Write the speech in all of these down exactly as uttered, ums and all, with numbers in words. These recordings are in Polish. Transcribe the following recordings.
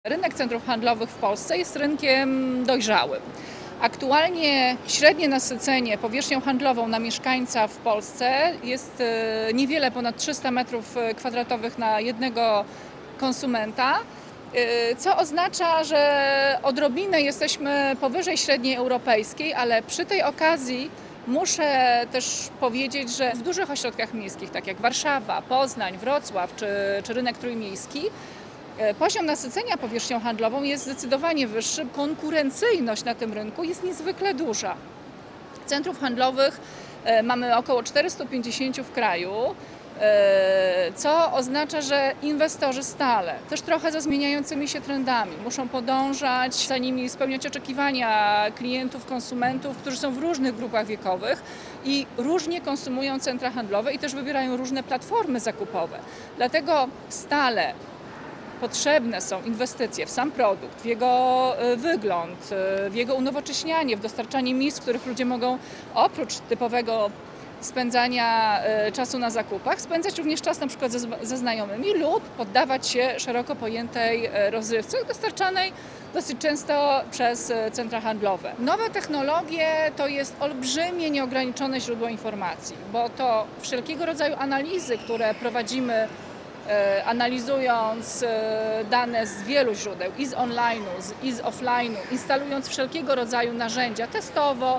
Rynek centrów handlowych w Polsce jest rynkiem dojrzałym. Aktualnie średnie nasycenie powierzchnią handlową na mieszkańca w Polsce jest niewiele ponad trzysta metrów kwadratowych na jednego konsumenta, co oznacza, że odrobinę jesteśmy powyżej średniej europejskiej, ale przy tej okazji muszę też powiedzieć, że w dużych ośrodkach miejskich, tak jak Warszawa, Poznań, Wrocław czy, czy rynek trójmiejski, poziom nasycenia powierzchnią handlową jest zdecydowanie wyższy, konkurencyjność na tym rynku jest niezwykle duża. Centrów handlowych mamy około czterysta pięćdziesiąt w kraju, co oznacza, że inwestorzy stale, też trochę za zmieniającymi się trendami, muszą podążać za nimi, spełniać oczekiwania klientów, konsumentów, którzy są w różnych grupach wiekowych i różnie konsumują centra handlowe i też wybierają różne platformy zakupowe. Dlatego stale potrzebne są inwestycje w sam produkt, w jego wygląd, w jego unowocześnianie, w dostarczanie miejsc, w których ludzie mogą oprócz typowego spędzania czasu na zakupach, spędzać również czas na przykład ze, ze znajomymi lub poddawać się szeroko pojętej rozrywce dostarczanej dosyć często przez centra handlowe. Nowe technologie to jest olbrzymie, nieograniczone źródło informacji, bo to wszelkiego rodzaju analizy, które prowadzimy analizując dane z wielu źródeł, i z online'u, i z offline'u, instalując wszelkiego rodzaju narzędzia testowo,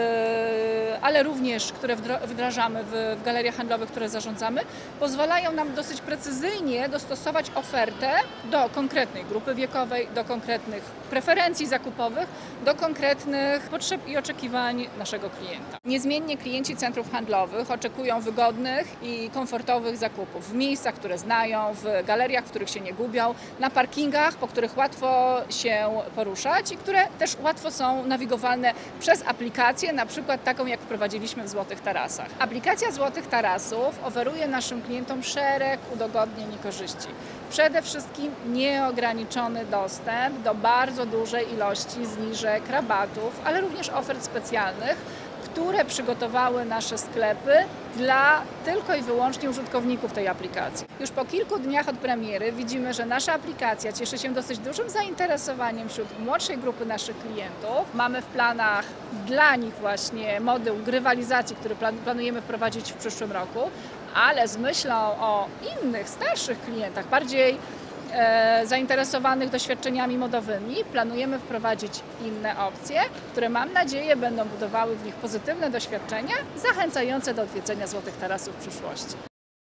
ale również, które wdrażamy w galeriach handlowych, które zarządzamy, pozwalają nam dosyć precyzyjnie dostosować ofertę do konkretnej grupy wiekowej, do konkretnych preferencji zakupowych, do konkretnych potrzeb i oczekiwań naszego klienta. Niezmiennie klienci centrów handlowych oczekują wygodnych i komfortowych zakupów w miejscach, które znają, w galeriach, w których się nie gubią, na parkingach, po których łatwo się poruszać i które też łatwo są nawigowalne przez aplikację, na przykład taką, jak wprowadziliśmy w Złotych Tarasach. Aplikacja Złotych Tarasów oferuje naszym klientom szereg udogodnień i korzyści. Przede wszystkim nieograniczony dostęp do bardzo dużej ilości zniżek, rabatów, ale również ofert specjalnych, które przygotowały nasze sklepy dla tylko i wyłącznie użytkowników tej aplikacji. Już po kilku dniach od premiery widzimy, że nasza aplikacja cieszy się dosyć dużym zainteresowaniem wśród młodszej grupy naszych klientów. Mamy w planach dla nich właśnie moduł grywalizacji, który planujemy wprowadzić w przyszłym roku, ale z myślą o innych, starszych klientach, bardziej E, zainteresowanych doświadczeniami modowymi, planujemy wprowadzić inne opcje, które mam nadzieję będą budowały w nich pozytywne doświadczenia, zachęcające do odwiedzenia Złotych Tarasów w przyszłości.